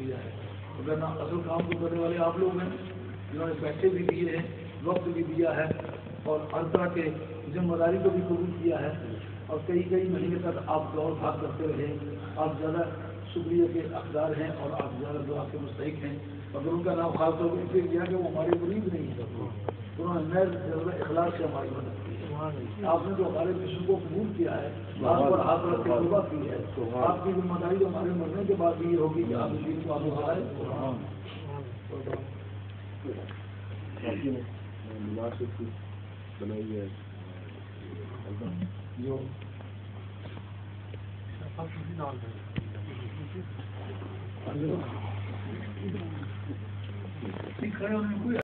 दिया है। वरना असल काम को करने वाले आप लोग हैं, जिन्होंने पैसे भी दिए हैं, वक्त भी दिया है और हर तरह के जिम्मेदारी को भी कबूल किया है और कई कई महीने तक आप दौड़ भाग करते रहे। आप ज़्यादा शुक्रिया के हकदार हैं और आप ज़्यादा दुआ के मुस्तहिक हैं। अगर उनका नाम खास तौर पर इसलिए किया कि वो हमारे मुरीद नहीं है, उन्होंने नए इखलास से हमारी मदद की है। आपने जो हमारे विश्व को कबूल किया है, हाथ पर हाथ रख के दुआ की है, आपकी जिम्मेदारी जो हमारे मरने के बाद भी ये होगी कि आप इस चीज़ को आगे बढ़ाएं। बनाई है जो